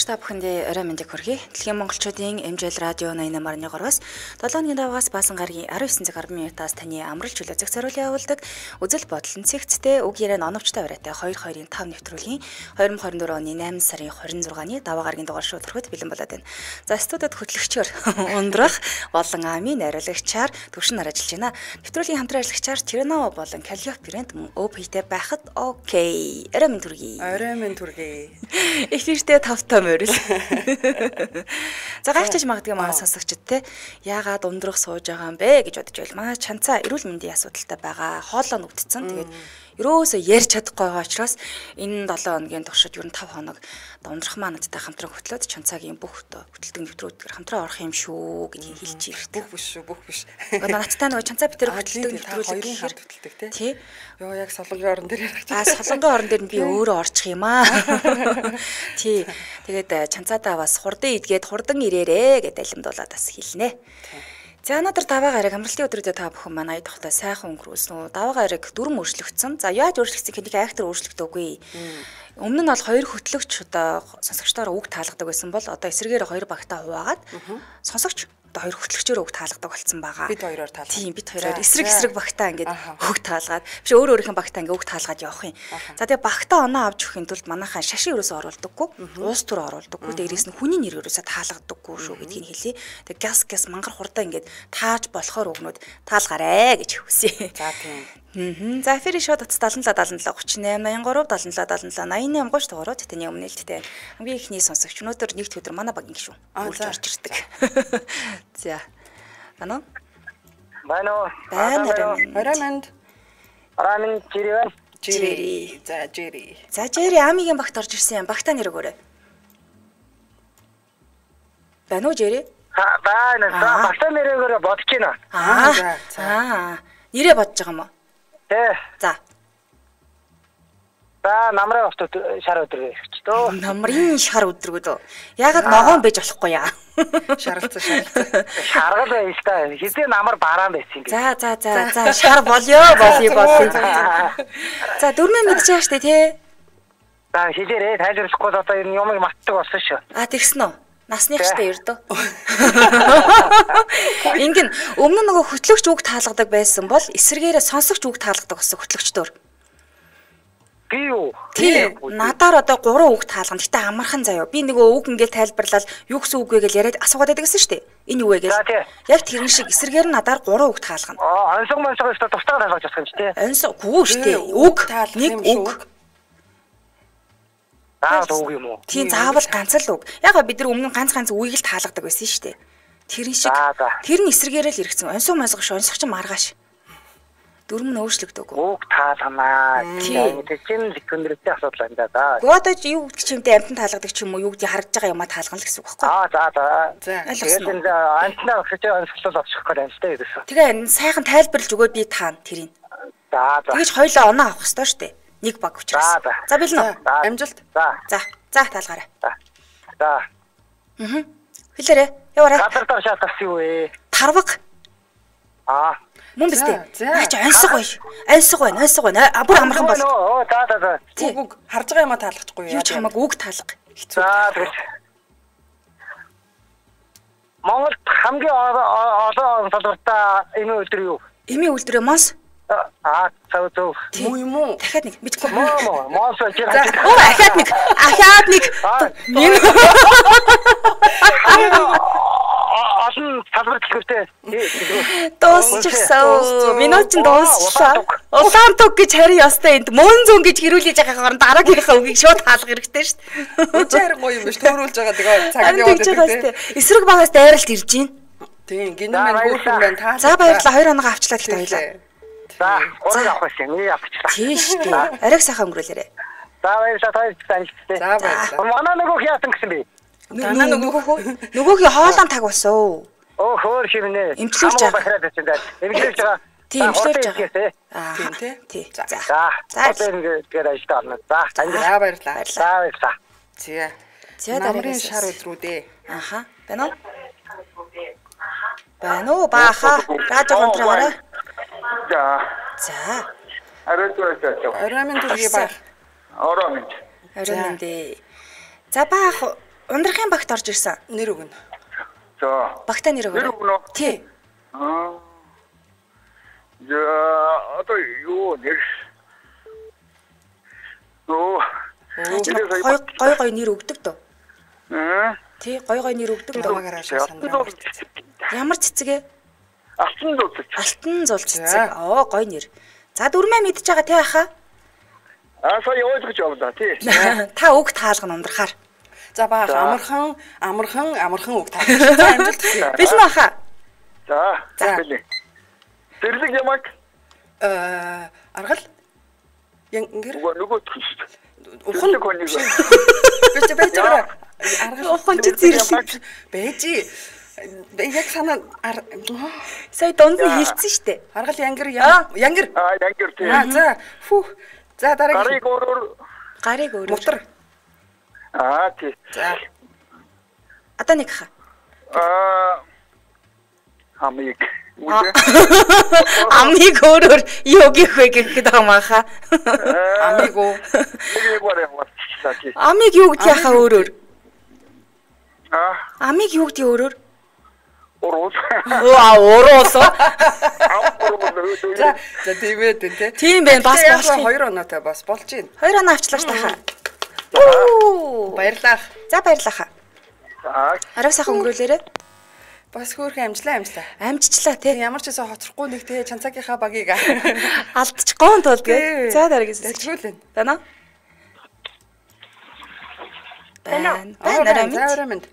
Сонсогч та бүхэндээ орой мэндийг хүргэе. Дэлхийн монголчуудын MJL радио 88.3-аас 7-ны давгаас баасан гарагийн 19 цаг 10 минутаас таны амралт чөлөө зах зориулын явуулдаг үзэл бодол нь цэгцтэй үг яриа оновчтой барайтай 2-2-5 нэвтрүүлгийн 2024 оны 8 сарын 26-ны даваа гарагийн дугаар шүүтрхэд бэлэн болоод байна. За студид хөтлөгчөөр ундрах болон ами найруулагчаар төвшин ажиллаж байна. Нэвтрүүлгийн хамтран ажиллагчаар Тернова болон Калиоп Брент мөн ОП-тэй байхад окей. Орой мэнд хүргэе. Орой мэнд хүргэе. Ихтэй тавтай морил. За гайхаж магадгүй манай сонсогчд те яагаад ундрах сууж байгаа юм бэ гэж бодож байл. Манай чанцаа эрүүл мэндийн асуудалтай байгаа. Хоолоо нүгдсэн. Тэгээд ерөөсөө ярьж чадахгүй байгаа учраас энэ 7 хоногийн туршид ер нь 5 хоног ундрах маа надтай хамтран хөтлөөд чанцаагийн бүх хөтөлдөг нэвтрүүлгээр хамтран орох юм шүү гэдгийг хэлж ирдэг. Бүх биш. Надтай нөгөө чанцаа битэр хөтөлдөг нэвтрүүлэг гэхээр хөтөлдөг те. Тий. Йоо яг солонгийн орон дээр ярих. Солонгийн орон дээр нь би өөрөө орчих юм аа. Тий. Тэгээд чанцаадаа бас хурдан идгээд хурдан ирээрээ гэдэг алимдуулаад бас хэлнэ. За өнөөдөр даваа гараг амралтын өдрүүдэд та бүхэн манай айдахтай сайхан өнгөрүүлсэн үү? Даваа гараг дүрм өөрчлөгдсөн. За яаж өөрчлөгдсөн гэдгийг айхтар өөрчлөгдөөгүй. Өмнө нь бол 2 хөтлөгч одоо сонсогчдоор үг таалгадаг байсан бол одоо эсрэгээр 2 багтаа хуваагаад сонсогч одоо 2 хөтлөгчөөр үг таалгадаг болсон байгаа. Бид хоёроор таалгав. Тийм бид хоёроор эсрэг багтаа ингээд үг таалгаад биш өөрийнхөө багтаа ингээд үг таалгаад явах юм. За тэгээ багтаа оноо авч өхийн тулд манайхаа шашин ерөөсөө оруулдаггүй, уус төр оруулдаггүй, дээрээс нь хүний нэр ерөөсөө таалгадаггүй шүү гэдгийг хэлье. Тэгээ газ мангар хурдаа ингээд тааж болохоор өгнөд таалгаарэ гэж хүсье. За тийм. За эфирийн шоу утас 77 38 83 77 77 88 гоош дугаарууд таны өмнө нээлттэй. Хамгийн ихний сонсогч өнөөдөр нэгд өдөр манай багийн гишүүн үрж орж ирдэг. За. Байна уу? Орой мэнд. Жири. За Жири. За Жири амигийн багт орж ирсэн юм. Багтаа нэр өгөөрэй. Байна уу Жири? Байна. Багтаа нэр өгөөрэй бодож байна. Нэрээ бодож байгаа юм уу? Тий. За. Намрын шар өдрөө гэж төө. Намрын шар өдрөө дөө. Ягаад ногоон байж болохгүй яа? Шаргалцаа. Шаргал байж та. Хэзээ намар бараан байсан юм бэ? За шар болё. За дөрмөө мэдчихэж штэ тий. За хэлээрээ тайлбарлахгүй л одоо энэ юмыг мартдаг болсон шүү. Тэгсэн үү? Насных штэ ердөө. Ингэн өмнө нөгөө хөтлөгч үг таалгадаг байсан бол эсэргээрээ сонсогч үг таалгадаг болсон хөтлөгчдөр. Би юу? Тийм. Надаар одоо 3 үг таалгана. Гэтэ амархан заяа. Би нөгөө үг ингээл тайлбарлал юу гэсэн үг вэ гэж яриад асуугаад байдагсан штэ. Энэ юу вэ гэж. Яг тэрэн шиг эсэргээр нь надаар 3 үг таалгана. Онцгой өстө тусдаа таалгаж болох юм ч тий. Онцгой штэ. Үг нэг үг. Үг юм уу? Тийм заавал ганц л үг. Яг бид нар өмнө ганц үгийг л таалгадаг байсан шүү дээ. Тэрэн шиг. Тэр нь эсрэгээрээ л иргэсэн. Онцгой онцгой маргааш. Дөрөв нь өөрчлөгдөөгүй. Үг таалганаа. Тийм чинь секундэртэй асуудал юм да. Гоод юу гэдэг чимтэй амтан таалгадаг ч юм уу юу гэдгийг харагдж байгаа юмаа таалгана л гэсэн үг байхгүй. За. Тэгээд амтнаа өгч онцлол авчих гээд амттай гэсэн. Тэгээ сайхан тайлбарлаж өгөөд би таана тэрийг. За. Тэгэж хоёлоо оноо авах хэрэгтэй шүү дээ. Нэг баг учраас. За бэлэн үү? Амжилт. За таалгаарай. За. Хэлээрэй. Яваарай. Гадар шаатах юу вэ? Тарваг. Мөн биз дээ. Наач ансаг байна. Бүр амархан бол. За. Үг харж байгаа юмаа таалгачихгүй юу. Юу ч хамаагүй үг таалга. За тэгэж. Монголд хамгийн олон салбартаа эмийн үйлдвэр юу? Эмийн үйлдвэр Монс. Цав. Юм уу? Дахиад нэг мэдгүй. Монс гэж. Ахаад нэг. Олон салбар дэлгүүртэй. Дуусчихсан. Минут чинь дуусчлаа. Улаан туг гэж харин ястай энд мөн зүүн гэж хэрүүлж байгаагаар дараагийнхаа үгийг шууд хаалга хэрэгтэй шүү дээ. Үгүй харин гоё юм биш. Төөрүүлж байгаа тэгээ цаг яваад байдаг. Эсрэг багаас дайралт ирж гин. Тийм гинэ мэн хөөрхөн байна та. За баярлалаа 2 хоног авчлаа гэхдээ хоёлаа. За 3 авах байсан. Миний авчихлаа. Тийм шүү дээ. Ариг сайхан өнгөрүүлээрэй. За баярлалаа тань. За баярлалаа. Манай нөгөө яасан гэсэн бэ? Нөгөөхийн хоолон таг болсон. Хөөр хэмнэ. Эмчлүүлж байгаа. Эмчлүүлж байгаа. Тийм эмчлүүлж байгаа. Тийм тий. За. Одоо ингээд ажиллаж байна. За баярлалаа. За намрын шар өдрүүдээ. Байна уу? Байна уу бааха. Радио контролераа. За. Орой мэнд хүргэе баах. Орой мэнд. За баах ундрахын багт орж ирсэн. Нэр өгнө. За. Багтаа нэр өгнө. Нэр өгнө. Тий. За одоо юу нэр. Гой нэр өгдөг дөө. Тий, гой нэр өгдөг дөө. Ямар цэцэг ээ? Алтан зул цэцэг. Алтан зул цэцэг. Гой нэр. За дөрмөө мэдж байгаа тий ахаа. Сая ойлгож явлаа тий. Та үг таалгана ундрахаар. За баах амархан үг таалгана. За амжилт хүсье. Бэлэн ахаа. За. Тэрлэг ямаг. Аргал. Янгэр. Нөгөө тгш. Ухан коник. Байж байгаа. Аргал ухан чи зэрлэг бэжи. Яг санаа сая дунд нь хилцсэн штэ. Аргал янгэр. Янгэр тий. За. Фүх. За дараагийн. Гарыг өөрөөр. Мутар. Тий. За. Одоо нэг хаа. Амиг. Амиг өөрөөр юу гэх вэ гэхэд хамааха. Амиг уу. Амиг юу гэдэг яхаа өөрөөр. Амиг юу гэдэг өөрөөр. Уруус. Уруус. За тиймээ тий. Тийм байна бас болох. 2 оноотой бас болж байна. 2 оноо авчлаа ш тахаа. Баярлалаа. За баярлалаа. За. Арав сайхан өнгөрүүлээрэ. Бас хөөрхөн амжилаа. Амжчлаа тий. Ямар ч байсан хоцрохгүй нэг тий чанцаагийнхаа багийг алдчихгүй тул гээ. За дараагийн сэлжүүлэн. Байна. Арамд.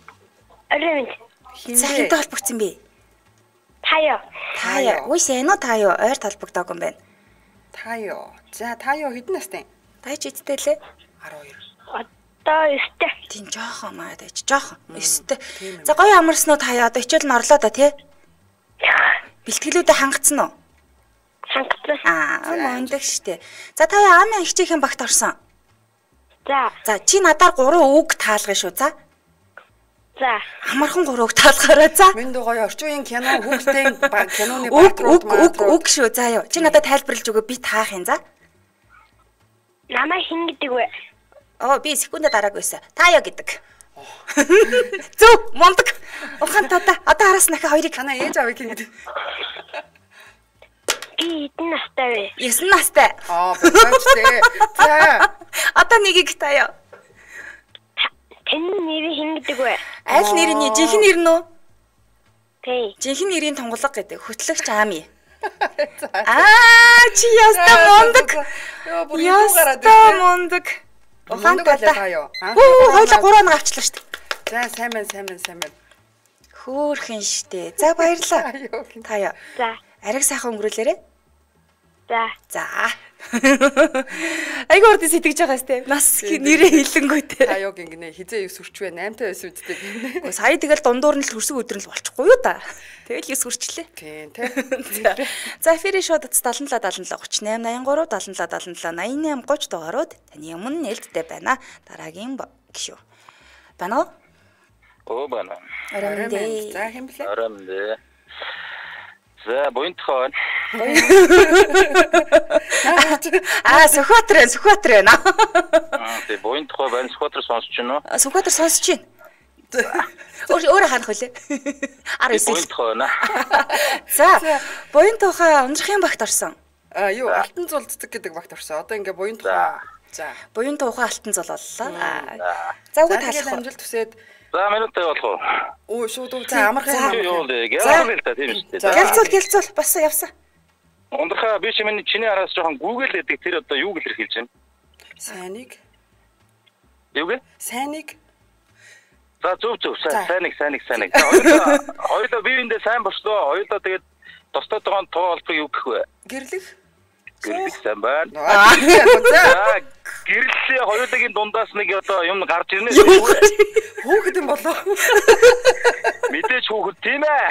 Хинтэй холбогдсон бэ? Таяа. Үгүй сайн уу таяа ойр толбогдоогүй юм байна. Таяа. За таяа хэдэн настай? Таяа ч идтэй лээ. 12. Одоо 9-тэй. Тийм жоохон маа тааж жоохон 9-тэй. За гоё амарсан уу таяа одоо хичээл нь орлоо да тий? Бэлтгэлүүдэд хангацсан уу? Хангацсан. Мондөг штэ. За таяа амын хичээхийн багт орсон. За чи надаар 3 үг таалгая шүү за. За. Амархан 3 үг таалгаарай за. Минь гоё орчин үеийн кино хүүхдийн киноны үг шүү за ёо. Чи надад тайлбарлаж өгөө би таах юм за. Намайг хин гэдэг вэ? Би секундэ дараагүйсэн. Таяа гэдэг. Зүг мондөг. Ухаан тата. Одоо араас нахаа хоёрыг танаа ээж авыг гэдэг. Би хэдэн настай вэ? 9 настай. Бочтэй. За. Одоо нэгийг таяа. Таны нэр хин гэдэг вэ? Аль нэрний жинхэнэ нэр нь үү? Тий. Жинхэнэ нэрийн тунгалаг гэдэг. Хөтлөгч Ами. Чи ястаа мондөг. Ястаа мондөг. Ухаан тата. Хойлоо 3 оноо авчлаа штт. За сайн байна. Хөөхөн штэ. За баярлаа. Таяа. За. Ариг сайхан өнгөрүүлээрэ. За. Айгуу урд сэтгэж байгаа сте. Нас нэрээ хэлэнгүйтэй. Таяог ингэнэ хизээ 9 хүрч вэ? 8-тай байсан үсттэй гинэ. Сая тэгэл дундуур нь л хөрсөг өдөр нь л болчихгүй юу та. Тэгэл 9 хүрчлээ. Тийм тий. За эфирийн шоудад 77 77 38 83 77 77 88 30 дугаарууд таны өмнө нээлттэй байна. Дараагийн гişүү. Байна уу? Байна. Арамд. За хэм блэ? Арамд. За буйнтхон. Сүхбаатар байна. Тий буйнтхоо байна. Сүхбаатар сонсож байна уу? Сүхбаатар сонсож байна. Өөрөө ханах үлээ. 19. Буйнтхоо байна. За буйнтхоо ундрахын багт орсон. Юу алтан зул цэцэг гэдэг багт орсон. Одоо ингээ буйнтхоо. За. Буйнтхоо алтан зул боллоо. За үгүй таалах амжилт хүсээд. За минуттай болох уу? Шууд үү. За амархан. Юу лээ. Гялцуул та тийм шүү дээ. Гялцуул басса явсан. Ундрахаа би чиний араас жоохон Google гэдэг тэр одоо юу гэлэр хэлж байна? Сайныг. Юу гэ? Сайныг. За зөв сайныг. Хоёулаа биеиндээ сайн болчлоо. Хоёулаа тэгээд тусдаа тоон тоо олбог юу гэх вэ? Гэрлэх сайн байна. За гэрлээ хоёулагийн дундаас нэг одоо юм гарч ирнэ. Хүүхэд юм болоо. Мэдээж хүүхэд тийм ээ.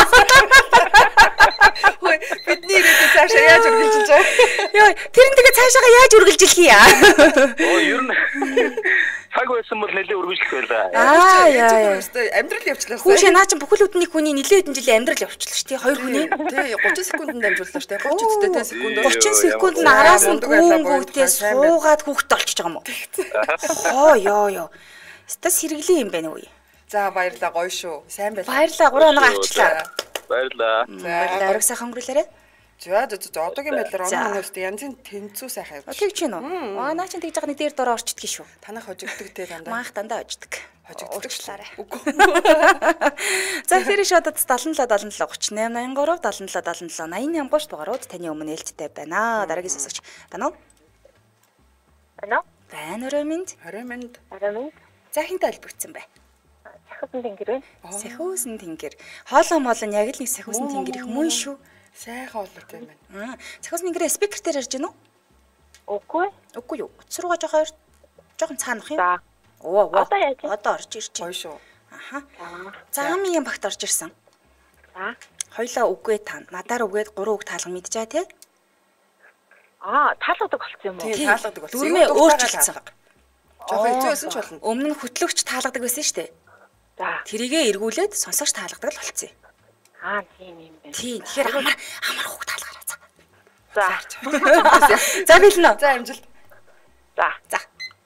Хөөе бидний ирээдүйд цаашаа яаж үргэлжилж байгаа? Йоо тэрэн тэгээ цаашаа яаж үргэлжилэх юм? Ер нь цаг байсан бол нэлээ үргэлжлэх байлаа. Яа. Амьдрал явчлаа. Хүүшээ наа чи бүхэл өдний хүний нэлээ хэдэн жилийн амьдрал явчлаа шүү дээ. Хоёр хүний. Тий 30 секундэд амжууллаа шүү дээ. 30 үстэй секунд. 30 секунд араас нь гүүнгүүтээ суугаад хүүхэд олчихж байгаа юм уу? Йоо. Ста сэргэлэн юм байна уу? За баярлалаа гоё шүү. Сайн байна. Баярлалаа 3 оноо авчлаа. Баярлалаа. Баярлалаа ориг сайхан өнгөрүүлээрэ. За одоогийн байдлаар онооноос янзын тэнцүү сайхан явж. Тэгж гин үү? Наа чинь тэгж байгаа нэг дээр дороо орчдөг шүү. Танах хожигддаг те дандаа. Маах дандаа хождог. Хожигддаг. Үгүй. За тэр шодод 77 77 38 83 77 77 88 гоош дугаарууд таны өмнө ээлжтэй байна. Дараагийн сонсогч байна уу? Байна уу? Байна өрөө минь. Орой минь. За хинтээ альбэгцсэн бай. Сахиусан тэнгэр вэ? Сахиусан тэнгэр. Хоолой моолон яг л нэг сахиусан тэнгэр их мөн шүү. Сайхан олоотой юм байна. Сахиусан тэнгэрээ спикер дээр ярьж гэнэ үү? Үгүй. Үгүй юу. Утас руугаа жоохон цаанах юм. За. Оо. Одоо яаж? Одоо орж ирж Гоё байна. шүү. Аха. За амийн багт орж ирсэн. За. Хоёлаа үгээ та. Надаар үгээд 3 үг таалга мэдчихэ тий? Таалгадаг болсон юм уу? Тийм таалгадаг болсон. Дүрмээ өөрчилсөн. Жоохон хэцүү байсан ч болно. Өмнө нь хөтлөгч таалгадаг байсан шүү дээ. За. Тэрийгэ эргүүлээд сонсогч таалгадаг л болцсон юм. Тийм юм байна. Тийм. Тэгэхээр амар хүүг таалгараа за. За. За билнэ. За амжилт. За.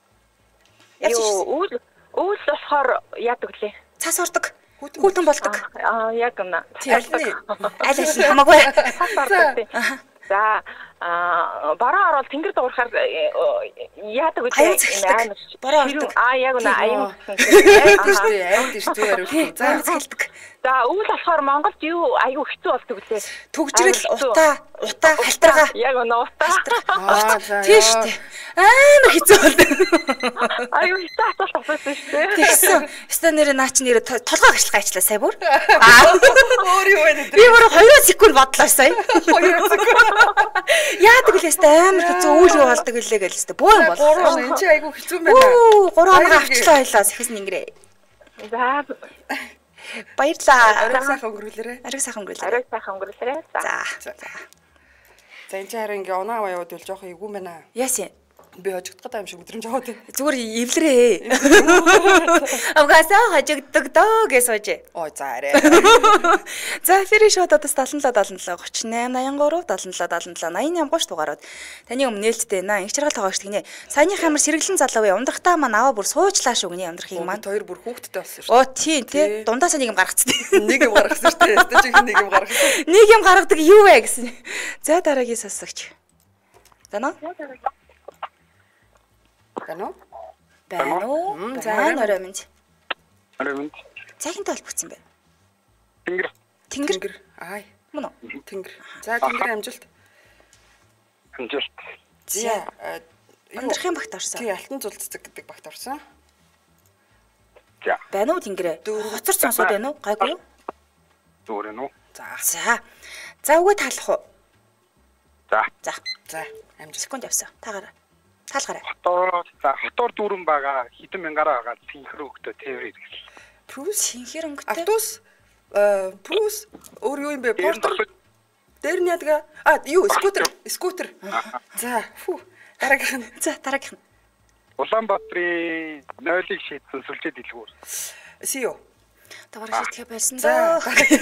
Юу үйл болохоор яадаг лээ. Цас ордог. Хүүтэн болдог. Яг юм. Аль аль нь хамаагүй. За бараа орол тэнгэр дуурахаар яадаг үү? Бараа ордог. Яг үнэ аюун. Аймд шүү хариулт. За хэлдэг. За үйл болохоор Монголд юу аюу хэцүү болдог үлээ. Төгжрэл утаа халтаргаа. Яг үнэ утаа. Тийм шүү дээ. Амар хэцүү болдог. Аюу хэцүү асуулт авсан шүү дээ. Тэгсэн. Өстө нэр наа чи нэр толгой гэрчлэх гайчлаа сая бүр. Өөр юу вэ? Би бүр 2 секунд бодлоо сая. 2 секунд. Яадаг л ястаа амар хэцүү үйл юу болдог гэлээ гээл ястаа бөө юм болоо. Энд чи айгу хэцүү байна. 3 оноо авчлаа хоёлаа сахисан ингэрээ. За баярлаа. Орой сайхан өнгөрүүлээрэ. Ариг сайхан өнгөрүүлээ. За. За энэ харин ингээ оноо аваа яваад бол жоохон эвгүй байна. Яасан? Би хожигдох гэдэг юм шиг өдрөмж аваад байна. Зүгээр эвлэрээ. Авгасаа хожигддог доо гэж сууж. Ой за арай. За эфирийн шоудаас 77 77 38 83 77 77 88 гоош дугаарууд таны өмнө нээлттэй байна. Их чаргал тоогооч гинэ. Саяны хамар сэргэлэн залуу вэ? Ундрахтаа маань аваа бүр суучлаа шүү гинэ ундрахыг маань. Хоёр бүр хүүхдтэй болсон шүү. Оо тийм тий. Дундаасаа нэг юм гаргацсан. Нэг юм гаргасан шүү дээ. Өстө чих нэг юм гаргасан. Нэг юм гаргадаг юу вэ гэсэн. За дараагийн сонсогч. Зана? Байна уу? За орой минь. Цагийн толбогдсон байна. Тэнгэр. Ай. Мөн үү? Тэнгэр. За тэнгэр амжилт. За ундрахын багт орсон. Тий алтан зулцдаг гэдэг багт орсон. За. Байна уу тэнгэрээ? Хоцор сонсоод байна уу? Гайгүй юу? Зүгээр нь үү? За. За үгээ таалах уу? За амжилт. Секунд явсан. Таагаар. Таалгараа. Хотоор дүүрэн байгаа хэдэн мянгаараа байгаа синхэр өгтөө тээвэр иргэл. Прус синхэр өнгөтэй. Автобус прус өөр юу юм бэ? Портер. Дээр нь яадаг? Юу скутер. За дараагийнх нь. Улаанбаатарын 0-ыг шийдсэн сүлжээ дэлгүүр. Сиё. Тавар шийтгэе байсан доо.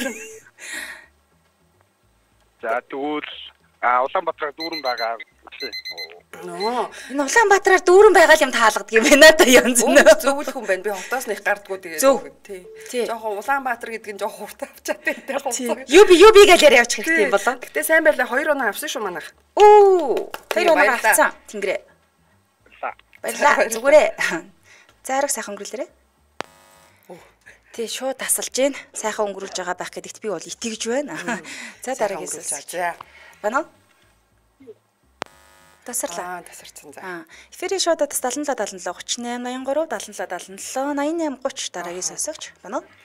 За тэгвэл Улаанбаатараа дүүрэн байгаа. Энэ Улаанбаатараар дүүрэн байгаа юм таалгадаг юм байна да янз нь. Зөвлөх хүн байна. Би хотоос нэг гардггүй тэгээд. Тий. Жохон Улаанбаатар гэдэг нь жохон хурд авчаад байна. Юби гэж яриа явчих хэрэгтэй юм болоо. Гэтэ сайн байлаа 2 оноо авсан шүү манайх. 2 оноо авсан. Тэнгэрээ. Баярлаа. Зүгээрээ. За арга сайхан өнгөрүүлээрэ. Тий шууд тасалж гин. Сайхан өнгөрүүлж байгаа байх гэдэгт би бол итгэж байна. За дараагийн сонсогч. Байна уу? Тасарлаа. Тасарсан за. Эфирийн шоудаас 77 77 38 83 77 77 88 30 дараагийн сонсогч. Байна уу?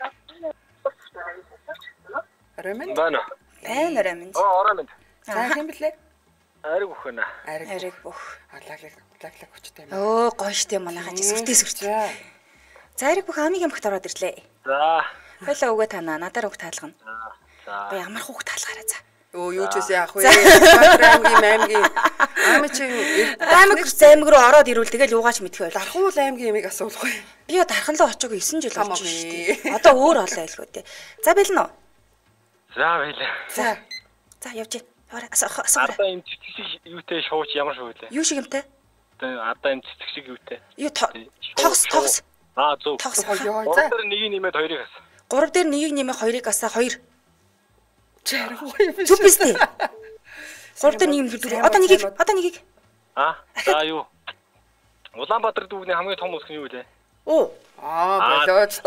Роман. Байна. Орой минь. За хэм блэ? Ариг өгнө. Ариг бүх. Лаглаг хүчтэй юм. Гоё штэ манайхаа ч сүртэй. За ариг бүх амигийн багт ороод ирлээ. За. Хойлоо өгөө танаа надаар үг таалгана. За. Би ямар хүүхд таалгаараа за. Юу ч үгүй яах вэ? Аймгийн аймаг руу ороод ирвэл тэгэл юугаач мэдхээ байл. Дархан уул аймгийн ямиг асуулах вэ? Би дарханлаа очоогүй 9 жил болж байна шүү дээ. Одоо өөр олоо айлгүй дээ. За бэлэн үү? За байлаа. За явж байна. Асуугаа. Ардаа энэ цэцэг шиг юутэй шууч ямар шүү вэ? Юу шиг юмтай? Ардаа энэ цэцэг шиг юутэй? Юу тогс. Зөв. Йоо. 3 дээр 1-ийг нэмээд 2-ыг асан. 3 дээр 1-ийг нэмээ 2-ыг асаа 2. Чарахгүй юм биш. Зүг биз дээ. 3 дээр 1 4. Одоо 1-ийг. За юу. Улаанбаатар дүүрний хамгийн том ус нь юу вэ? Оо. Болооч.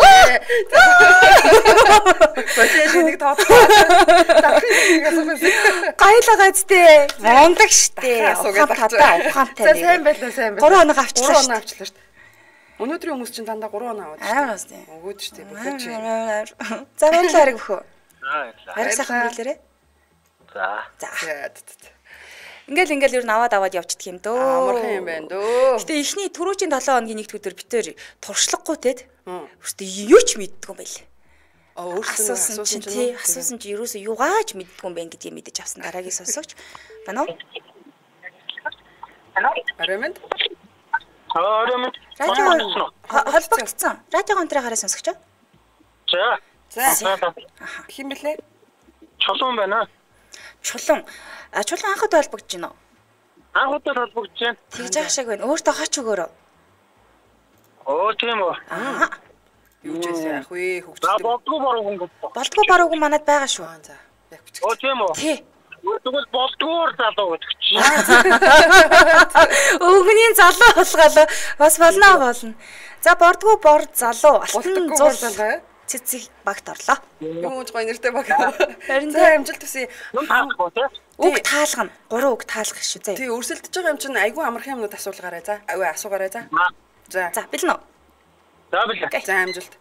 Бачаа нэг тооцоо. Гайла гайдтэй. Мондаг штэ. Ухаантай. За сайн байлаа, сайн байлаа. 3 хоног авчлаа. 3 хоног авчлаа штэ. Өнөөдрийн хүмүүс чинь дандаа 3 хоног аваад штэ. Аа штэ. Өгөөд штэ. Болооч. За баярлалаа хариг бөхөө. Баярлалаа. Хариг сайхан хэлээрээ. За. Ингээл ер нь аваад явчихдаг юм дөө. Амархан юм байна дөө. Гэтэ эхний түрүүчийн 7 хоногийн нэгд өдөр битээр туршлагагүй тед. Өөртөө юу ч мэддэггүй юм байлээ. Асуусан чи ерөөсөө юугаач мэддэггүй юм байна гэдгийг мэдэж авсан дараагийн сонсогч. Байна уу? Арамд. Арамд. Радио холбогдсон. Радио гонтроо сонсогч. За. Хин блэ? Чулуун байна. Чулуун анхад холбогдож байна уу? Анхудад холбогдож байна. Тэгж яах шиг байна. Өөртөө хоч өгөөрөө. Оо тийм үү. Юу ч яах вэ? За болдгоо баруугүй. Болдгоо баруугүй манад байгаа шүү. За. Яг бичих. Оо тийм үү. Тий. Тэгвэл болдгоор залуу гэдэг чи. Өвгний залуу болгоолоо. Бас болно. За бордгоо бор залуу. Алтан зул цэцэг багт орлоо. Юу ч гоё нэртэй баг. Харин за амжилт төсөө. Үг таалгана. 3 үг таалгах шүү зэ. Тий өрсөлдөж байгаа юм чинь айгүй амархан юмнууд асуулгаарай за. Асуугаарай за. За бэлэн үү? За бэлэн. За амжилт.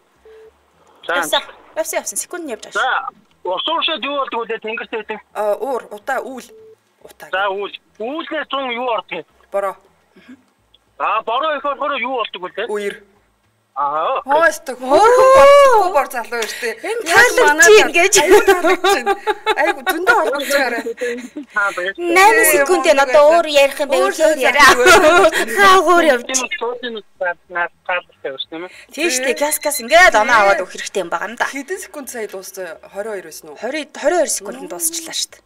Явсан секунд явж байгаа. За усууршаад юу болдог вэ? Тэнгэрт байдаг. Уур, утаа, үүл. Утаа. За үүл. Үүлээс зүүн юу ордог? Бороо. Бороо их болохоор юу болдог вэ? Үер. Хөөстөг. Хөөрхөн бор залуу штэ. Таалагч ингэж. Айгу зөндөө олгож байгаарай. 8 секунд энэ одоо өөр ярих юм байвал яриа. Хаагуур явж. Тийш дээ каскас ингээд оноо аваад өгөх хэрэгтэй юм байгаа юм да. Хэдэн секунд сая дууссан? 22 байсан уу? 22 секунд дуусчлаа штэ.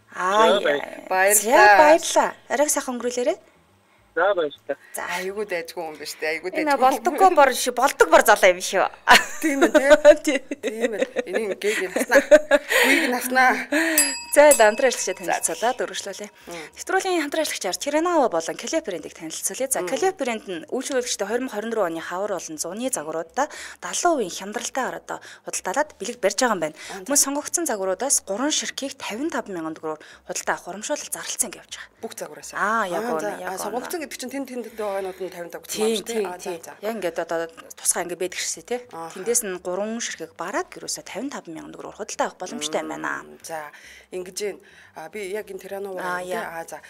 Баярлалаа. Ариг сайхан өнгөрүүлээрэй. За баярлалаа. За айгуу дайжгүй юм биш үү? Айгуу дайжгүй. Энэ болдоггүй бор шүү. Болдог бор залуу юм шүү. Тийм ээ тий. Тийм ээ. Энийг гээ наснаа. Үеиг наснаа. За хамтран ажиллагчаа танилцуулаад өргөжлүүлээ. Нэвтрүүлгийн хамтран ажиллагчаар Тиранова болон Клеп брэндийг танилцуулъя. За Клеп брэнд нь үйлчлүүлэгчдээ 2024 оны хавар болон зуны загваруудаа 70% хямдралтай ороод худалдаалаад бэлэг барьж байгаа юм байна. Мөн сонгогдсон загваруудаас 3 ширхгийг 55,000 төгрөгөөр худалдаа авах урамшуулал зарлалцсан гэж явж байгаа. Бүх загвараас. Яг үнэ. Сонгогдсон гэдэг чинь тэнд байгаанууд нь 55 гэсэн юм тийм. Яг ингээд одоо тусгай ингээд байдаг шээ тий. Тэндээс нь 3 ширхэг бараад гэрөөсө 55,000 төгрөгөөр худалдаа авах боломжтой юм байна. За ингэж юм. Би яг энэ Тиранова за.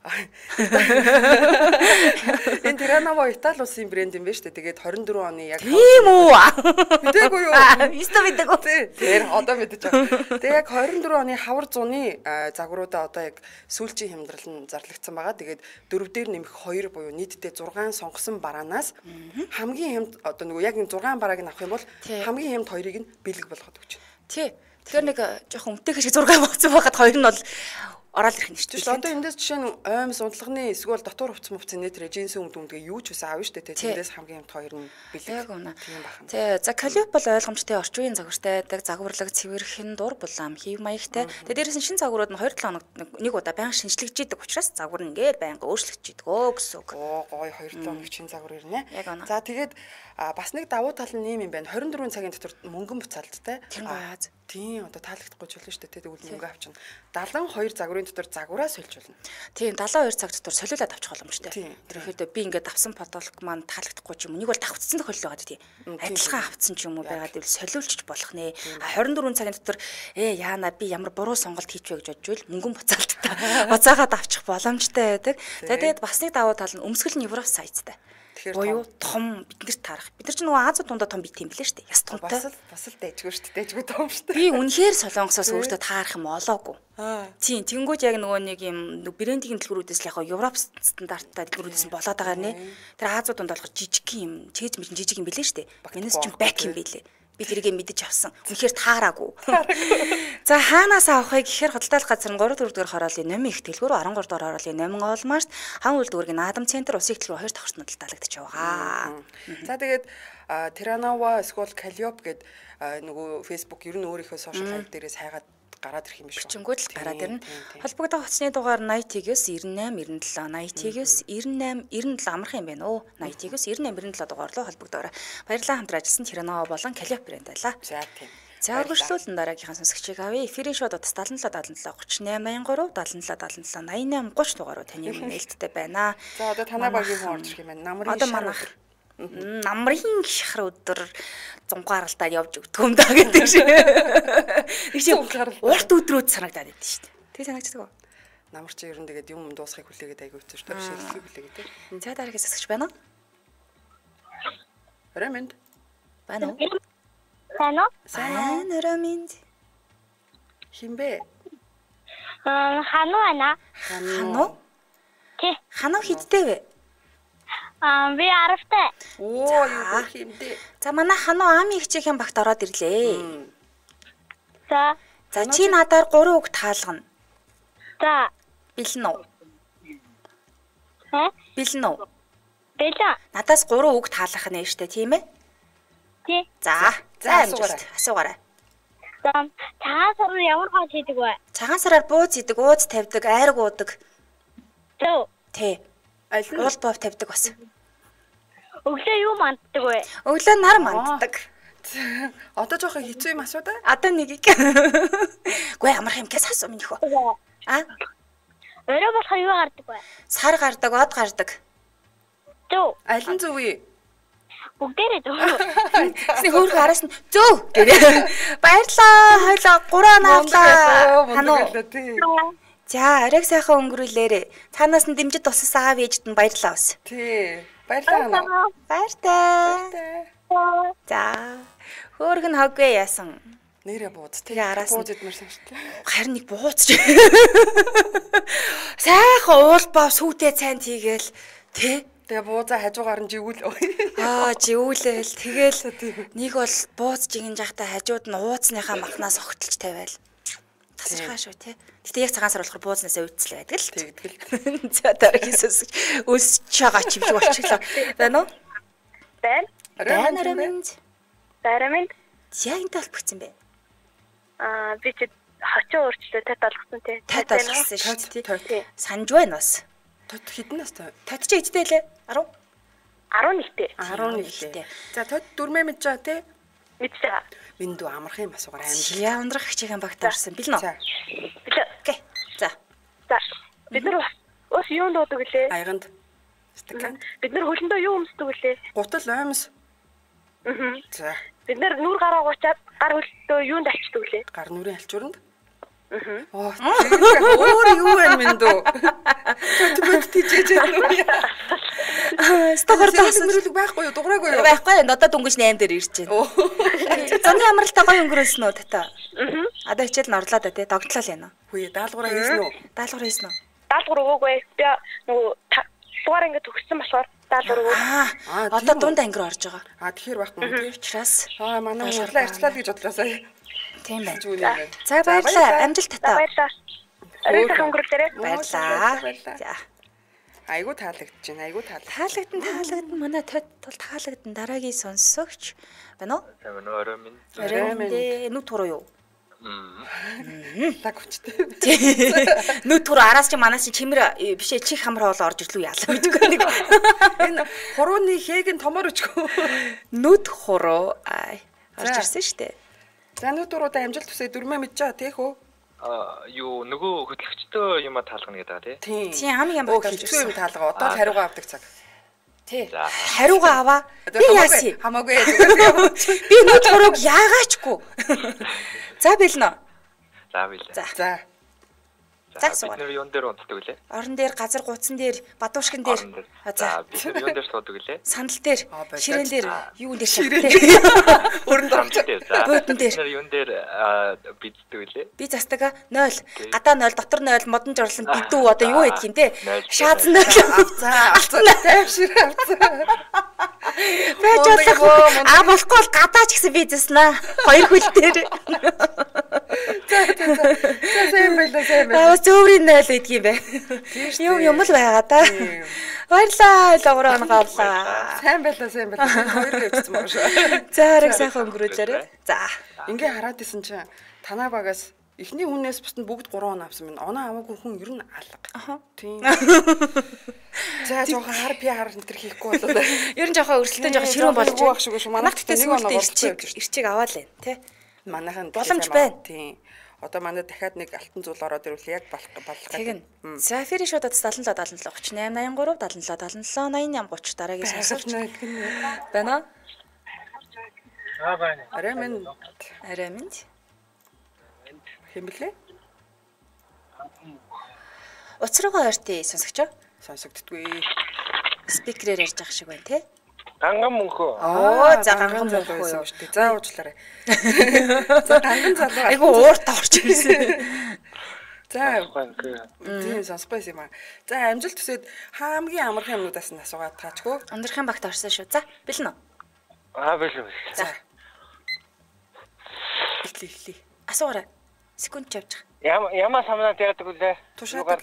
Энэ Тиранова Итали улсын брэнд юм байна шүү дээ. Тэгээд 24 оны яг тийм үү? Мэдээгүй юу? Иста мэдээгүй. Тэр одоо мэдэж байгаа. Тэгээд яг 24 оны хавар зуны загваруудаа одоо яг сүүлчийн хямдрал нь зарлагдсан байгаа. Тэгээд 4 дээр нэмэх 2 буюу нийтдээ 6 сонгосон бараанаас хамгийн хямд одоо нөгөө яг энэ 6 барааг нь авах юм бол хамгийн хямд 2-ыг нь бэлэг болгоод өгч байна. Тий. Тэгэхээр нэг жоохон өмтэй шиг 6 багцсан байхад 2 нь бол ороод ирэх нь шүү дээ. Одоо эндээс жишээ нь оймс унтлагын эсвэл дотор хувцас нээтрэ джинсэн өмдөмдгээ юу ч үсэн аавна шүү дээ. Тэндээс хамгийн хямд 2 нь бэлэг. Яг үнэ. Тийм байна. Тий. За Клеп бол ойлгомжтой орчин үеийн загвартай байдаг. Загварлаг цэвэрхэн дур булаам хев маягтай. Тэгээ дээрээс нь шин загварууд нь 2-7 хоногт нэг удаа байнга шинжлэгдэж идэг учраас загвар нь ингээд байнга өөрчлөгдөж идэгөө гэсэн үг. Гоё 2-7 хоног шин загвар ирнэ. За тэгээд бас нэг давуу тал нь юм байна. 24 цагийн дотор мөнгөн буцаалттай. Тийм одоо таалагдахгүй ч болно шүү дээ. Тэгвэл мөнгө авчна. 72 загварын дотор загвараа сольжуулна. Тийм 72 цаг дотор солиулаад авчих боломжтой. Тэрхэдээ би ингээд авсан фотолог маань таалагдахгүй ч юм уу. Нэг бол давхцсан тохиол байгаа тийм. Адилхан авцсан ч юм уу байгаад ивэл солиулчих болох нэ. 24 цагийн дотор яана би ямар буруу сонголт хийчихвэ гэж бодвол мөнгөн буцаалттай. Буцаагаад авчих боломжтой байдаг. За тэгээд бас нэг давуу тал нь өмсгөл нь Европ сайттай. Боёо том биднэрт таарах. Бид нар ч нөгөө Азад тундаа том бит юм блэ штэ. Яс томтой. Бас л дайжгүй штэ. Дайжгүй том штэ. Би үнэхээр Солонгосоос өөртөө таарах юм олоогүй. Тийм, тэнгүүд яг нөгөө нэг юм брендинг дэлгүүрүүдээс л яг Европ стандарттай дэлгүүрүүдээс болоод байгаа нэ. Тэр Азад тундаа болохоор жижиг юм, чийж жижиг юм блэ штэ. Энэс ч бак юм блэ. Би тэрийг мэдэж авсан. Үнэхээр таараагүй. За хаанаас авахыг гэхээр худалдаалах газар нь 3-4 дугаар хорооллын номын их дэлгүүр 13 дугаар хорооллын номин олмаарт хан үйлдвэргийн Наадам центр ус их дэлгүүр 2 давхарт худалдаалагдчих байгаа. За тэгээд Terranova эсвэл Calliope гэд нөгөө Facebook ер нь өөрийнхөө сошиал хаяг дээрээс хайгаад гараад ирэх юм биш үү? Бичингүүд л гараад ирнэ. Холбогдох утасны дугаар 80-99 98 99 амархан юм байна уу? 80-99 98 дугаар руу холбогдоорой. Баярлалаа хамтран ажилласан Terranova болон Calliope брэнд байлаа. За тийм. За үргэлжлүүлэн дараагийнхаа сонсогчийг авъя. Эфирийн шууд утас 77 77 3883 77 77 88 30 дугаар руу таны нээлттэй байна. За одоо танаа багийн хүн орж ирэх юм байна. Намрын шахар өдөр 100 гаралтаа явж өгдөг юм даа гэдэг шиг. Нэг шиг урт өдрүүд санагдаад байдсан шүү дээ. Тэг санагддаг уу? Намар чи ер нь тэгээд юм дуусахыг хүлээгээд айгүй хэвчээ шүү дээ. Бишэлхийг хүлээгээд тийм. За дараагийн засагч байна уу? Ремэнд. Байна уу? Сайн уу? Ремэнд. Химбэ? Хану байна. Хану? Тий. Хану хидтэй вэ? Би 10-тай. Оо юу химдэ. За манай хану аами хичээхэн багт ороод ирлээ. За. За чи надаар 3 үг таалгана. За. Бэлэн үү? Хэ? Бэлэн үү? Бэлэн. Надаас 3 үг таалгах нь штэ тийм ээ? Тий. За асуугаарай. За. Цагаан сар ямар хоо хийдэг вэ? Цагаан сараар бууз идэг, ууз тавьдаг, айраг уудаг. Зөв. Тий. Аль нь уул бов тавьдаг бас. Өглөө юу манддаг вэ? Өглөө нар манддаг. Одоо жоохон хэцүү юм асуу да. Одоо нэгийг. Гүй амарх юм гэс асуу минь хөө. Өрөө болохоор юу гардаг вэ? Сар гардаг, од гардаг. Зөв. Аль нь зөв вэ? Бүгдээрээ зөв. Тэсний хөөрхөн араас нь зөв гэдэг. Баярлаа. Хойлоо 3 оноо авлаа. За, оройг сайхан өнгөрүүлээрэ. Цаанаас нь дэмжид туссан аав ээжд нь баярлалаа бас. Тий. Баярлалаа. Баяртай. За. Хөөргөн хогвэ яасан. Нэрэ бууз. Тэгээ араас нь бууз идмэр санагчлаа. Харин нэг бууцч. Сайхан уул бав сүйтэй цайнд хийгээл тий. Тэгээ буузаа хажуугаар нь живүүл. Живүүлээл. Тэгээл нэг бол бууз жигэн жахтай хажууд нь ууцныхаа махнаас огтолж тавиал. Тасархаа шүү тий. Гэтэ яг цагаан сар болохоор буузнасаа үйцэл байдаг л. Тэгдэл. За дараагийн сөсөж өсөж байгаа ч юм шиг болчихлоо. Байна уу? Байна. Ремэнд. Яг энэ толбогцсон бэ? Би ч хачаа өөрчлөө тат болгосон тий. Тат болгосон шүү дээ. Санж байна бас. Тот хідэн настай. Тот чи эдтэй лээ? 10? 11-тэй. 11-тэй. За тот дөрмөө мэдж байгаа тий. Мэдж байгаа. Биндүү амарх юм асуугаар амжилт. Яа ундрах хичээхэн багт орсон бэлэн үү? Окей. За. Бид нар ус юунд дуудаг гэлээ? Аяганд. Стакан. Бид нар хөлөндөө юу өмсдөг гэлээ? Гутал оймс. За. Бид нар нүр гараа гуучаад гар хөлтөө юунд алчдаг гэлээ? Гар нүрийн алчууранд. Өөр юу юм бэ дөө? Төтөд тийжээж байна. Стогордоос мөрөлөг байхгүй юу? Дуграагүй юу? Байхгүй. Надад дөнгөж 8 дээр ирж байна. Зоны амралтаа гоё өнгөрөөсөн үү тата? Одоо хичээл нь орлоо да тий. Догтлол яана. Хөөе, даалгавраа хийсэн үү? Даалгавар хийсэн үү? Даалгавар өгөөгүй. Би нөгөө дугаар ингэ төгссөн болохоор даалгавар өгөө. Одоо дунд анги руу орж байгаа. Тэгэхээр байхгүй тий. Учраас манай хурлаа арчлаа гэж бодлоо сая. Тийм байна. За баярлалаа. Амжилт тата. Баярлалаа. Оройг өнгөрүүлээрэй. Баярлалаа. За. Айгу таалагдж байна. Таалагдсан. Манай тод таалагдсан. Дараагийн сонсогч байна уу? Сайн уу орой минь. Нүд туруу юу? Лаг хүчтэй. Нүд туруу араас чи манаас чимэр бишээ чих хамраа бол орж ирлүү яалаа мэдгүй нэг. Энэ хурууны хээг нь томор өчгөө. Нүд хуруу орж ирсэн шүү дээ. За нүд туруудаа амжилт хүсээ дөрмөө мэдж байгаа тий хөө. Юу нөгөө хөтлөгчтэй юм таалгана гэдэг тий. Тийм хамгийн ямар хэцүү юм таалгаа. Одоо л хариугаа авдаг цаг. Тий. Хариугаа аваа. Би яаси? Хамаагүй. Би нүд хурууг яагаачгүй. За бэлнэ. За. За бид нэр юун дээр унтдаг үлээ? Орон дээр, газар гуцсан дээр, бадуушкин дээр. За бид нэр юун дээр суудаг үлээ? Сандал дээр, ширээн дээр, юун дээр ширээ. Өрөнд орчих. Буудан дээр. Бид нэр юун дээр биддэг үлээ? Би застага 0, гадаа 0, дотор 0, модон жорлон бидүү одоо юу hedg юм те? Шаац 0. Авцаа. Тайвшир авцаа. Байж болох. Болохгүй бол гадаа ч гэсэн би заснаа. 2 хөл дээр. За сайн байла. Зөөврийн 0 гэдэг юм бэ. Юм л байгаа да. Баярлалаа. Логроо гавлаа. Сайн байлаа, сайн байлаа. Хоёр явчихсан байгаа шүү. За хариг сайхан өнгөрүүлээрэй. За. Ингээ хараад исэн чинь танаа багаас эхний хүнээс бусд нь бүгд 3 оноо авсан байна. Оноо аваагүй хүн ер нь алга. Аха. Тийм. За жоохон хар пиар энэ төр хийхгүй болоо. Ер нь жоохон өрсөлдөөн жоохон ширүүн болж байх шүү шүү. Манайх тэгтээ нэг оноо ирчиг аваад л байна, тий. Манайхан боломж байна. Тийм. Одоо манай дахиад нэг алтан зүйл ороод ирвэл яг болох гэх. За фэри шуудад 77 77 38 83 77 77 88 30 дараагийн сонсогч байна. байна. Арамин. Хэмблээ? Уцруугаа ойртын сонсогчоо. Сонсогддгүй. Спикерээр ярьж байгаа шиг байна, тий? Ганган мөнхөө. За ганган мөнхөө юу шүү дээ. За уучлаарай. За ганган залуу. Айгу уурт орж ирсэн. За тийм сонсохгүй юм аа. За амжилт төсөөд хамгийн амархан юмнуудаас нь асуугаад таачгүй. Ундрахын багт орсон шүү. За бэлэн үү? Бэлэн. За. Эхлээ. Асуугаарай. Секунд явж. Яма самнаад яадаг үлээ. Тушааны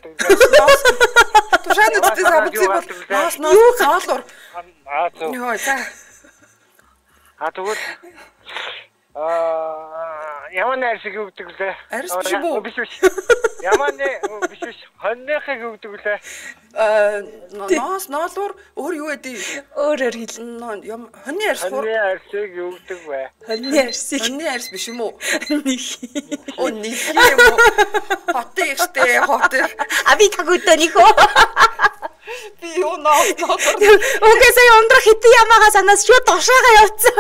дэс абцыг бол юу хаалуур. Зөв. Йоо за. Тэгвэл Яманы аршиг өгдөг лээ. Арш биш үү? Биш. Яманы биш. Хонныхыг өгдөг лээ. Ноолуур өөр юу эдий? Өөрөөр хэл. Хонны арш. Хонны аршиг өгдөг бай. Хонны аршиг. Хонны арш биш юм уу? Нэг. Нэг юм уу? Хотын ихтэй хот. Би тагуудаа нөхөө. Би юу ноо. Угсаа ундрах хитэн ямаага санаас шууд дошоогоо явцсан.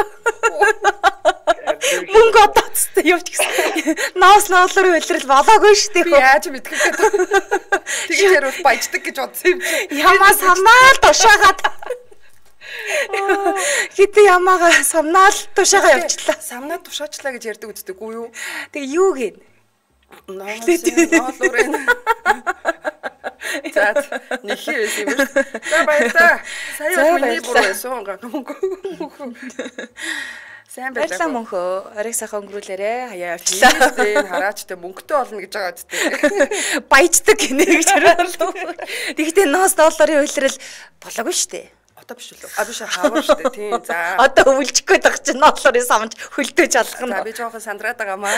Мөнгө одоцтой явж гисэн. Ноолоор үлрэл болоогүй шүү дээ. Би яаж мэдэх вэ? Тэгэхээр бол баяждаг гэж бодсон юм чи. Ямаа самнаал дошоогаад. Хитэн ямаага самнаал дошоогоо явчлаа. Самнаа тушаачлаа гэж ярьдаг үстэй гүү юу? Тэгээ юу гээ? Ноолоор энэ. За нэг хийсэн юм шүү. За баярлаа. Сая миний бүр байсан мөнгө. Сайн байлаа мөнхөө. Ориг сайхан өнгөрүүлээрэ. Хаяа явчлаа. Тийм хараачтай мөнгөтэй болно гэж байгаа үстэй. Баяждаг гинэ гэж хэлээ. Тэгэхдээ $1 үйлрэл болоогүй шүү дээ. Одоо биш үү? Биш хавар шүү дээ. Тийм за. Одоо өвлжих гээд байгаа чинь $1 самж хөлтөөж алхна. За би жоохон сандраад байгаа маа.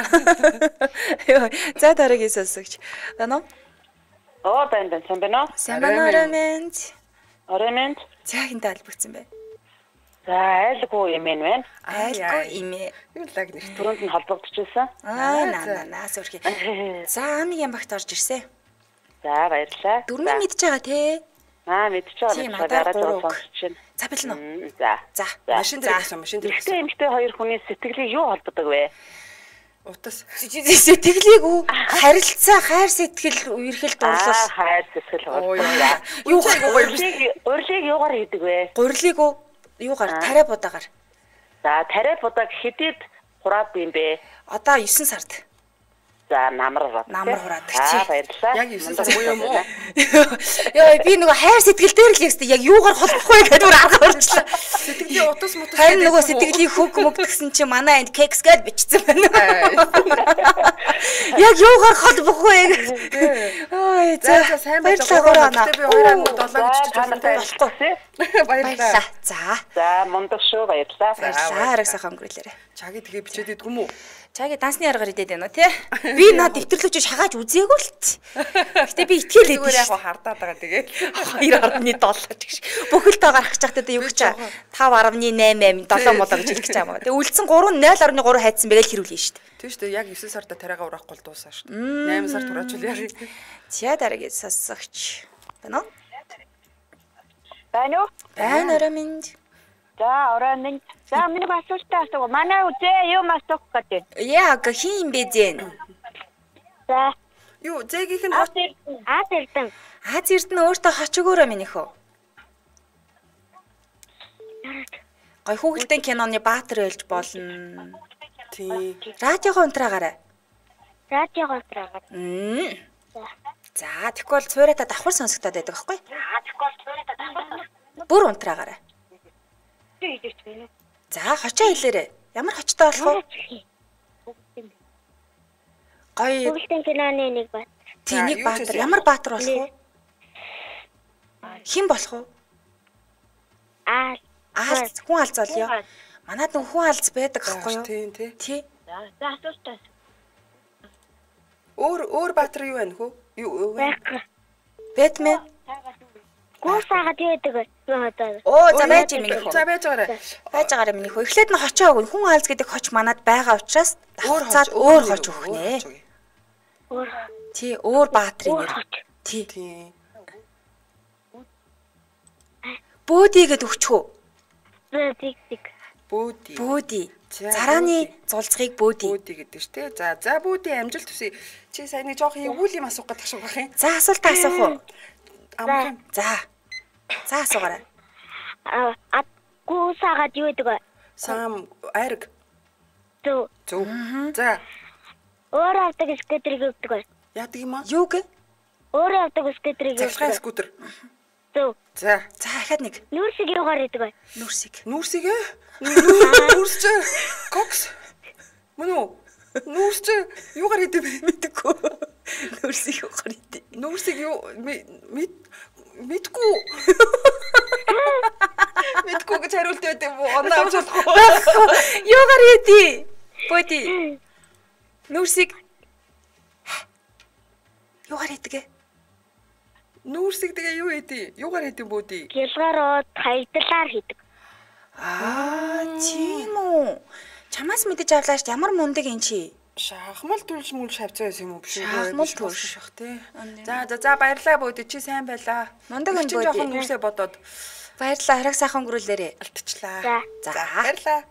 За дараагийн сонсогч. Байна уу? байна. Сайн байна уу? Сайн байна Арамин. Арамин. Цагийнда албагдсан бай. За айлгүй юм байна. Айлгүй юм ээ. Юу лаг нэр түрүүнд нь холбогдчихсан. Наас өрхий. За амигийн багт орж ирсэн. За баярлалаа. Дөрмийн мэдж байгаа те. Мэдж байгаа. Гараад сонсчихно. За бэлэн үү? За. Машин дээр гэсэн машин дээр. Ихтэй эмэгтэй хоёр хүний сэтгэлийг юу холбодог вэ? Утас. Сэтгэлийг үү? Харилцаа, хайр сэтгэл үерхэл дурлал. Хайр сэтгэл. Юу гурлыг юугаар хийдэг вэ? Гурлыг үү? Юугаар? Тариа будаагаар. За тариа будааг хэдийд хураад юм бэ? Одоо 9 сард. За намар хураад чи. Баярлалаа. Яг 9 сар буюу юм уу? Яа би нөгөө хайр сэтгэл дээр л ястаа яг юугаар холбох вэ гэдэг бүр арга барьчлаа. Сэтгэлийн утас мутас. Харин нөгөө сэтгэлийн хөг мөг гэсэн чи манай энд кекс гэж бичсэн байна. Яг юугаар холбох вэ? Ой за сайн байлаа. Би 2 7 гэж болохгүй. Баярлалаа. За мундаг шүү баярлалаа. Баярлалаа. Арга сайхан өнгөрүүлээрэ. Чаги тэгээ бичээд идэх юм уу? Чаги дансны аргаар идээд байна уу тий? Би над дэвтэрлүүч шагааж үзээгүй л ч. Гэтэ би итгэлээд зүгээр яг хардаад байгаа тэгээ. 2.7 гэж. Бүхэлдээ гарах гэж байхдаа юу гэж 5.88 7 молоо гэж хэлэх гэж байгаа. Тэгээ үлдсэн 3.0.3 хайцсан байгаад хэрүүлнэ шүү дээ. Тийм шүү дээ. Яг 9 сарда тариагаа урахгүй дуусаа шүү дээ. 8 сар тураачвал яг. За дараагийн сонсогч. Байна уу? Байна уу? Байна Арамин. За Арамин. За миний асуултаа асуу. Манай үзээ юу асуух гэдэг. Яг хин бэ зэн. За. Юу зээгийнх нь Аз Эрдэнэ. Аз Эрдэнэ өөртөө хоч өгөөрэй минийхөө. Гой хүүхэлдэйн киноны баатар байлж болно. Тийм. Радиогоо унтраагаарай. Радиогоо унтраагаар. За тэгвэл цуурайтаа давхар сонсогдоод байдаг аахгүй? Бүр унтраагаарай. За хочоо хэлээрэй. Ямар хочтой болох вэ? Гоё. Хүүхэлдэйн киноны нэг баатар. Тийм нэг баатар. Ямар баатар болох вэ? Хэн болох вэ? Аалз хүн алз олё. Манад нэг хүн алз байдаг гэхгүй юу? Тийм тий. Тий. За асуултаа. Өөр баатар юу байна хөө? Юу вэ? Бэтмен. Гуусаагаад юу гэдэг вэ? Оо за байж юм минийх. За байж байгаарай. Байж байгаарай минийх. Эхлээд нь хочоо өгнө. Хүн алз гэдэг хоч манад байгаа учраас өөр хоч өгөх нэ. Өөр. Тий, өөр баатрын нэр. Тий. Тийм. Бөөди гэд өгчхөө. Бөөди. Бөөди. Зарааны зулцгийг бөөди. Бөөди гэдэг ш тий. За бөөди амжилт төсөй. Чи сайн нэг жоох эвгүй юм асуух гэдэг шиг байх юм. За асуултаа асуух уу? Амхан. За асуугаарай. Гуусаагаад юу гэдэг вэ? Сам арг. Зөв. За. Өөр авдаг скутерийг өгдөг вэ? Яадаг юм аа? Юу гэ? Өөр авдаг скутерийг Цахилгаан өгдөг. скутер. Зөв. За. Дахиад нэг. Нүүрсийг юугаар гэдэг вэ? Нүрсийг. Нүрсийг нүрс чи кокс. Мөн үү? Нүрс чи юугаар хийдэг бэ? Мэдгүй. Нүрсийг юугаар хийдэг? Нүрсийг юу мэдгүй. Мэдгүй гэж хариулт өгдөг юм уу? Оноо авч болохгүй. Юугаар хийдэг? Бөөди. Нүрсийг юугаар хийдэг? Нүрсийг тэгээ юу хийдэг? Юугаар хийдэг бөөди? Гэлгарууд хайдлаар хийдэг. Тийм үү. Чамаас мэдэж авлаа ш ямар мундаг эн чи. Шахмал төлж мүл шавцсан байсан юм уу биш үү? Шахмал төлж шах тий. За баярлаа бөөди чи сайн байлаа. Мундаг эн чи жоохон нүрсээ бодоод баярлаа хараг сайхан өнгөрүүлээрээ. Алтчлаа. За баярлаа.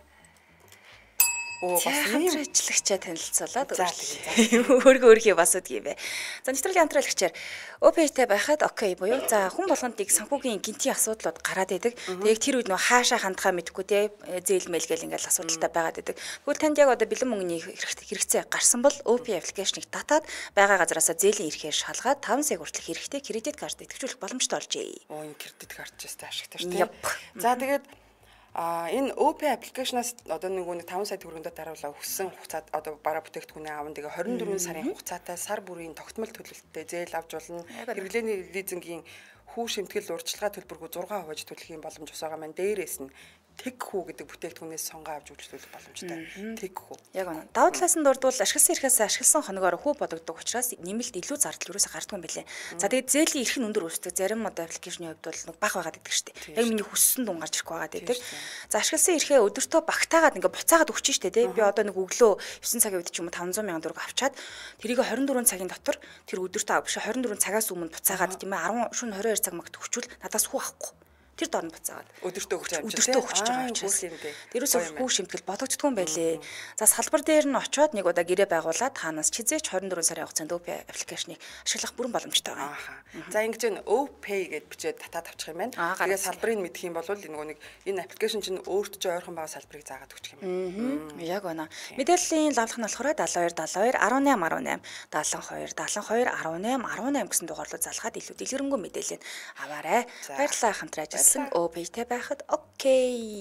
Оо бас юм хамтрагчлагчаа танилцуулаад өөрийнхөө бас үдг юм бэ. За нэвтрүүлгийн хамтрагчаар ОП-тэй байхад окей буюу за хүн болгонд нэг санхүүгийн гинтийн асуудлууд гараад идэг. Тэгээд тэр үед нөө хаашаа хандхаа мэдэхгүй те зээлмэл гэл ингээл асуудалтай байгаад идэг. Тэгвэл танд яг одоо бэлэн мөнгөний хэрэгцээ гарсан бол ОП аппликейшнийг татаад байгаа газараасаа зээлийн эрхээр шалгаад 5 сая хүртэлх хэрэгтэй кредит карт идэвхжүүлэх боломжтой болжээ. Оо энэ кредит карт ч гэсэн ашигтай шүү дээ. За тэгээд энэ ОП аппликейшнаас одоо нэг 5 сая төгрөгөндөө даруулаа өгсөн хугацаад одоо бараа бүтээгдэхүүнээ аавн тэгээ 24 сарын хугацаатай сар бүрийн тогтмол төлөлттэй зээл авч болно. Хэрэглээний лизингийн хүү шимтгэл урьдчилгаа төлбөргүй 6% төлөх юм боломж усаага маань дээрээс нь тэг хүү гэдэг бүтээгдэхүүнээс сонгоо авч үйлчлүүлэх боломжтой. Тэг хүү. Яг үнэ. Давуу талаас нь дурдвал ашигласан эрхээс ашигласан хоногоор хүү бодогддог учраас нэмэлт илүү зардал юусаа гардгүй юм билээ. За тэгээд зээлийн эрх нь өндөр үүсдэг. Зарим одоо аппликейшны хувьд бол нэг бага байгаад идэг шүү дээ. Яг миний хүссэн дун гарч ирэхгүй байгаад идэг. За ашигласан эрхээ өдөртөө багтаагаад ингээ буцаагаад өгч штэ тий. Би одоо нэг өглөө 9 цагийн үед ч юм уу 500 сая төгрөг авчаад тэрийг 24 цагийн дотор тэр өдөртөө биш 24 цагаас өмнө буцаагаад тийм ээ 10 шөнө 22 цаг магт өгчүүл надаас хүү авахгүй. Тэр дорн буцаагаад өдөртөө өгч байгаа учраас тэрөөс хүү шимтгэл бодогддгүй юм байлээ. За салбар дээр нь очиод нэг удаа гэрээ байгуулад хаанаас чизээч 24 сарын хугацаанд ОП аппликейшнийг ашиглах бүрэн боломжтой байна. За ингэж нь OPay гэд бичээд татаад авчих юм байна. Тэгээд салбарыг мэдэх юм бол энэ аппликейшн чинь өөртөө ч ойрхон байгаа салбарыг заагаад өгчих юм. Яг байна. Мэдээллийн лавлах нь болохоор 72 72 18 18 72 72 18 18 гэсэн дугаарлуу залгаад илүү дэлгэрэнгүй мэдээлэл аваарай. Баярлалаа хамтран ажилласан ОП-тэй байхад окей.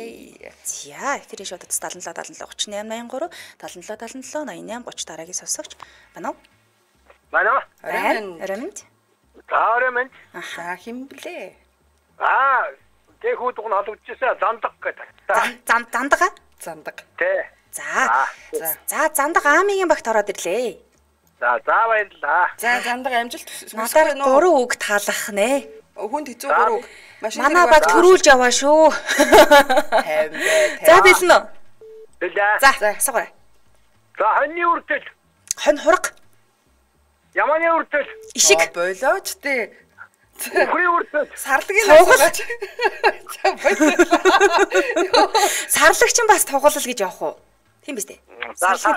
За эфирийн шоуд 77 77 38 83 77 77 88 30 дараагийн сонсогч байна уу? Манай Рамент. Таарамент. За химблээ. Тэг хүүдг нь халагдчихсан зандаг гэдэг. Зандаг. Тэ. За зандаг аамигийн багт ороод ирлээ. За баярлаа. За зандаг амжилт. Надаар 3 үг таалах нэ. Хүнд хэцүү 3 үг. Манай баг төрүүлж яваа шүү. За бэлэн үү? Бэлээ. За асуугаарай. За хоньны үртэл. Хонь хураг. Яманы үртэл. Ишиг. Болооч тээ. Ухрын үртэл. Сарлагын асуугач. За болоо. Сарлагч нь бас тугалал гэж явах уу? Тийм биз дээ. Сарлагын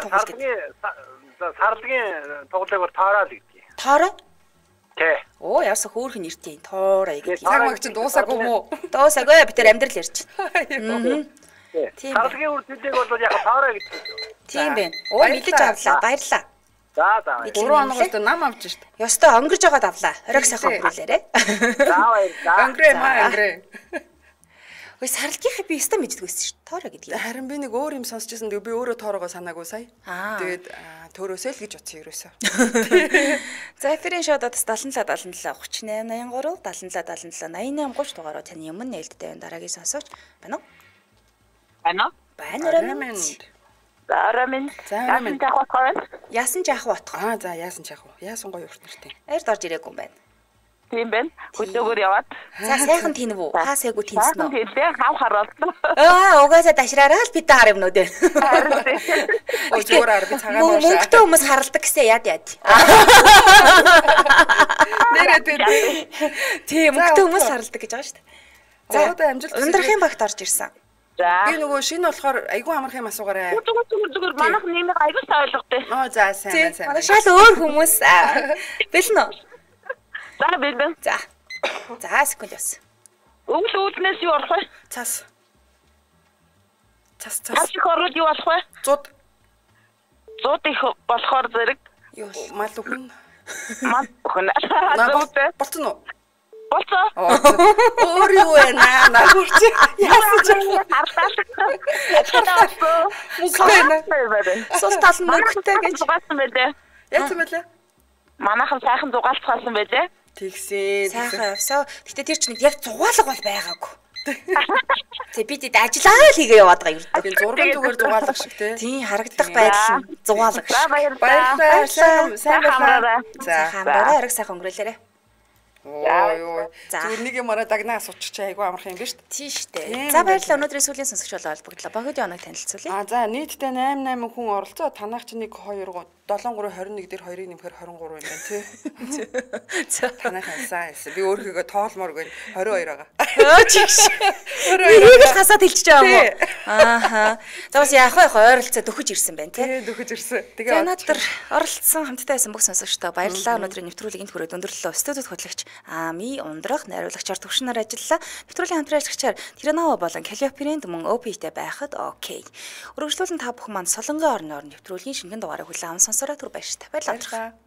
тугалыг бол таараа л гэдэг. Тоорой? Тэ. Оо яасан хөөрхөн нэртэй тоорой гэж. Цаг маг чи дуусаагүй мó? Дуусаагүй би тэр амьдрал ярьж байна. Тийм. Сарлагын үрдэлийг бол яг таараа гэдэг. Тийм байна. Оо мэдэж авлаа. Баярлаа. За. 3 хоногт нам авч шít. Ёстой өнгөрж байгаад авлаа. Оройг сайхан өнгөрүүлээрэ. За баярлаа. Өнгөрөө. Хөөе сарлагийнхаа би өстө мэддэг байсан шүү. Тоороо гэдгийг. Харин би нэг өөр юм сонсчихсан. Би өөрөө тоороогоо санаагүй сая. Тэгээд төөрөөсөө л гэж утсан ерөөсөө. За эфирийн шоудад 77 77 38 83 77 77 88 30 дугаараар таны өмнө нээлттэй байна. Дараагийн сонсогч байна уу? Байна. Байна. Зарамын. Зарамын. Яасан жаах батх. За яасан жаах вэ? Яасан гоё урт нартай. Ард орж ирээгүй юм байна. Тийм байна. Хөдөөгөр яваад. За сайхан тийнв үү? Хаасайгүй тийнсэн үү? Тийм хав харуулсан. Угаасаа дашраараа л бид хар юмнууд байна. Ой зүгээр би цагаан уушаа. Мөнгөтэй хүмүүс харалдаг гэсэн яд. Нэрээ тийм мөнгөтэй хүмүүс харалдаг гэж байгаа шүү дээ. За одоо амжилт. Ундрахын багт орж ирсэн. За. Би нөгөө шинэ болохоор айгүй амарх юм асуугаарай. Зүгээр манайх нэмэг айгүй ойлгохтой. За сайн. Манай шал өөр хүмүүс. Бэлэн үү? За бэлэн. За секунд яс. Өвлөөднөөс юу болох вэ? Цас их ороод юу болох вэ? Зууд их болохоор зэрэг юу мал үхэн. Мал үхэн. Болцсон уу? Болцоо. Өөр юу вэ? Наагурч. Яасан ч Сул тал нь мөнгөтэй гэж зугаалсан байлээ. яасан мэлээ? Манайхан сайхан зугаалцсан байлээ. Тэгсэн. сайхан явсаа. Гэтэ тэр чинь яг зугаалга бол байгаагүй. Тэг бид ажиллаа л хийгээ яваад байгаа юм. Би зурган зүгээр зугаалгах шиг тий. Тийм харагдах байдал нь зугаалга. За Баярлалаа. Сайн байна. За хамраа ариг сайхан өнгөрөөлээрэй. Ой. Зүгээр нэг юмараа дагнаа асуучих айгүй амарх юм биш үү? Тийш дээ. За баярлалаа. Өнөөдрийн сүүлийн сонсогч болоо холбогдлоо. Богино оног танилцуулъя. За нийтдээ 88 хүн оролцоо. Танах чинь 1 2 73 21 дээр 2-ыг нэмэхээр 23 юм байна тий. Танах хасаа. Би өөрхийгөө тоолмооргүй 22 байгаа. Чигш. Энийг л хасаад хэлчихэж байгаа юм уу? Ааха. За бас яах вэ? Ойролцоо дөхөж ирсэн байна тий. Дөхөж ирсэн. Тэгээ өнөөдөр оролцсон хамтдаа байсан бүх сонсогчдоо баярлалаа. Өнөөдрийн нэвтрүүлгийн төгрөг өндөрлөлөө. Студид хөтлөгч Ами ундрах найруулагчаар төвшнөр ажиллалаа. Нэвтрүүлгийн хамтраалагчаар Тиранова болон Калиопирийн мөн ОП-тэй байхад окей. Өргөжлүүлэн та бүхэн манд Солонгон орны нэвтрүүлгийн шингэн дугаарыг хүлээн авсан сонсороо түр баяртай. Баярлалаа.